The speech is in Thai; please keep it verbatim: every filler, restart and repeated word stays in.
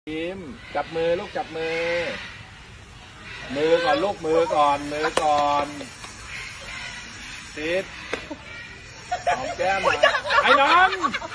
ยิ้มจับมือลูกจับมือมือก่อนลูกมือก่อนมือก่อนติดหอมแก้มหน่อยไอ้น้อง